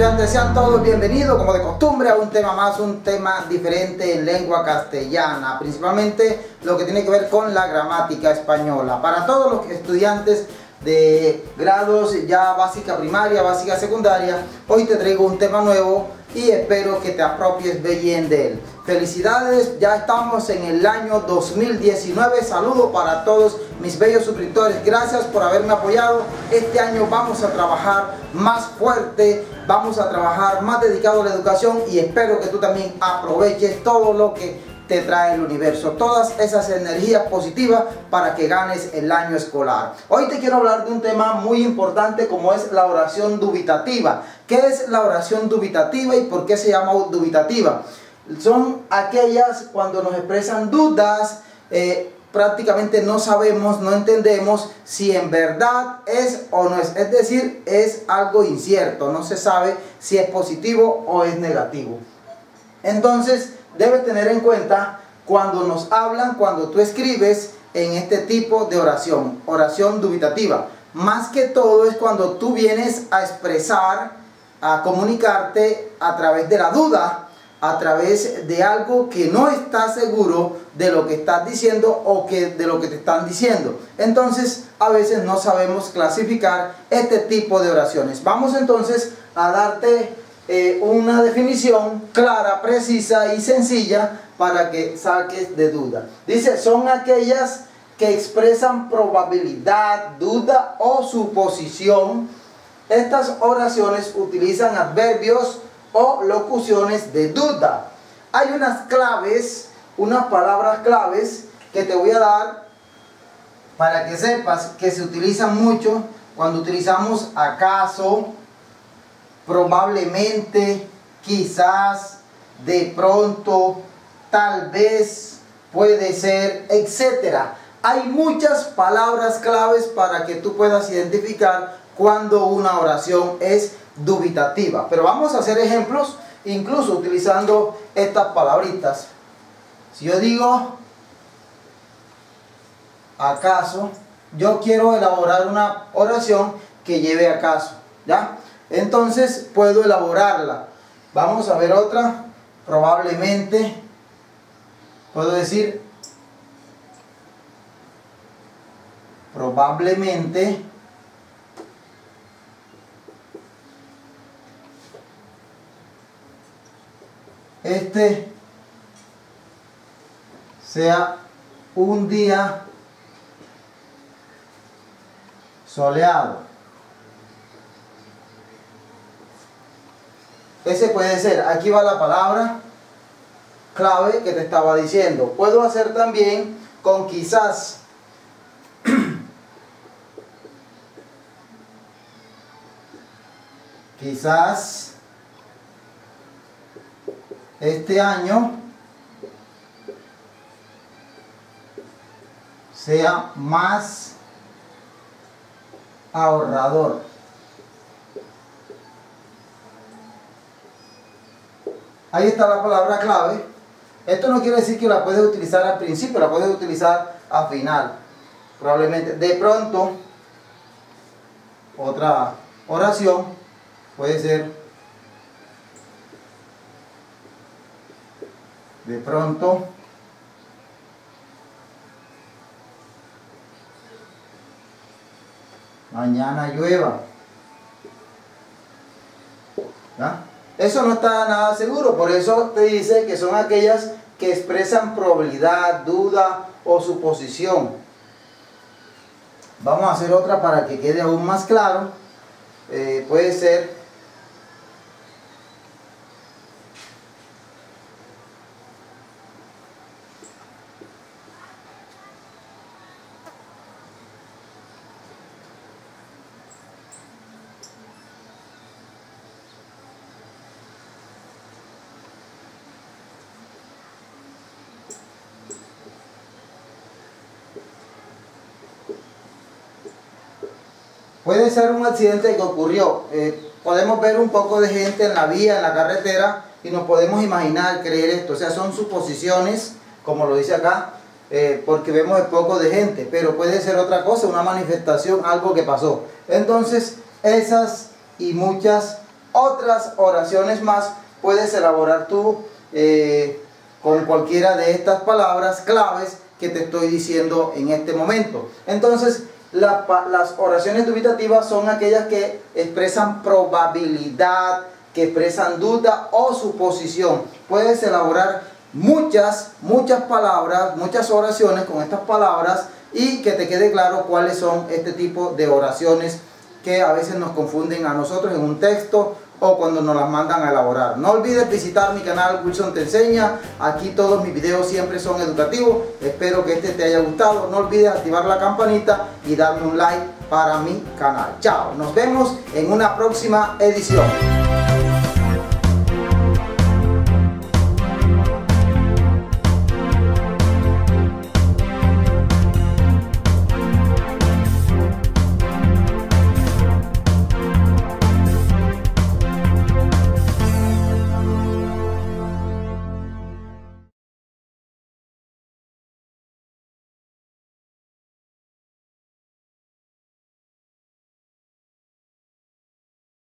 estudiantes, sean todos bienvenidos como de costumbre a un tema más, un tema diferente en lengua castellana, principalmente lo que tiene que ver con la gramática española. Para todos los estudiantes de grados ya básica primaria, básica secundaria, hoy te traigo un tema nuevo y espero que te apropies bien de él. Felicidades, ya estamos en el año 2019. Saludos para todos mis bellos suscriptores, gracias por haberme apoyado. Este año vamos a trabajar más fuerte, vamos a trabajar más dedicado a la educación y espero que tú también aproveches todo lo que te trae el universo, todas esas energías positivas para que ganes el año escolar. Hoy te quiero hablar de un tema muy importante como es la oración dubitativa. ¿Qué es la oración dubitativa y por qué se llama dubitativa? Son aquellas cuando nos expresan dudas, prácticamente no sabemos, no entendemos si en verdad es o no es. Es decir, es algo incierto, no se sabe si es positivo o es negativo. Entonces, debes tener en cuenta cuando nos hablan, cuando tú escribes en este tipo de oración, oración dubitativa. Más que todo es cuando tú vienes a expresar, a comunicarte a través de la duda, a través de algo que no estás seguro de lo que estás diciendo o de lo que te están diciendo. Entonces, a veces no sabemos clasificar este tipo de oraciones. Vamos entonces a darte una definición clara, precisa y sencilla para que saques de duda. Dice, son aquellas que expresan probabilidad, duda o suposición. Estas oraciones utilizan adverbios o locuciones de duda. Hay unas claves, unas palabras claves que te voy a dar para que sepas que se utilizan mucho cuando utilizamos acaso, probablemente, quizás, de pronto, tal vez, puede ser, etcétera. Hay muchas palabras claves para que tú puedas identificar cuando una oración es dubitativa. Pero vamos a hacer ejemplos, incluso utilizando estas palabritas. Si yo digo acaso, yo quiero elaborar una oración que lleve acaso, ¿ya? Entonces puedo elaborarla. Vamos a ver otra. Probablemente. Puedo decir probablemente este sea un día soleado. Ese puede ser, aquí va la palabra clave que te estaba diciendo. Puedo hacer también con quizás. Quizás este año sea más ahorrador. Ahí está la palabra clave. Esto no quiere decir que la puedes utilizar al principio, la puedes utilizar al final. Probablemente. De pronto, otra oración puede ser de pronto mañana llueva. ¿Ya? Eso no está nada seguro, por eso te dice que son aquellas que expresan probabilidad, duda o suposición. Vamos a hacer otra para que quede aún más claro. Puede ser un accidente que ocurrió. Podemos ver un poco de gente en la vía, en la carretera, y nos podemos imaginar, creer esto. O sea, son suposiciones, como lo dice acá, porque vemos el poco de gente, pero puede ser otra cosa, una manifestación, algo que pasó. Entonces, esas y muchas otras oraciones más puedes elaborar tú con cualquiera de estas palabras claves que te estoy diciendo en este momento. Entonces, las oraciones dubitativas son aquellas que expresan probabilidad, que expresan duda o suposición. Puedes elaborar muchas palabras, muchas oraciones con estas palabras, y que te quede claro cuáles son este tipo de oraciones que a veces nos confunden a nosotros en un texto o cuando nos las mandan a elaborar. No olvides visitar mi canal Wilson Te Enseña. Aquí todos mis videos siempre son educativos. Espero que este te haya gustado. No olvides activar la campanita y darme un like para mi canal. Chao, nos vemos en una próxima edición.